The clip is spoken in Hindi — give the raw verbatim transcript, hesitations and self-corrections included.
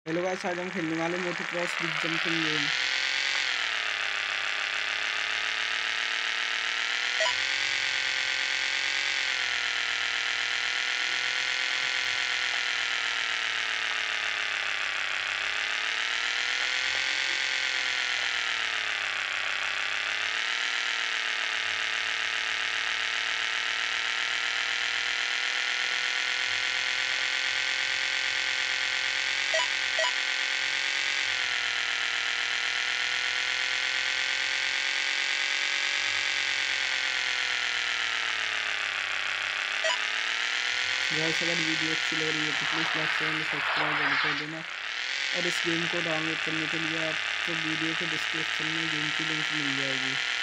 हेलो गाइस, आज हम खेलने वाले motocross big jumping game. Guys, अगर वीडियो अच्छी लग रही है तो प्लीज़ लाइक शेयर सब्सक्राइब जरूर कर देना। और इस गेम को डाउनलोड करने के लिए आपको वीडियो के डिस्क्रिप्शन में गेम की लिंक मिल जाएगी।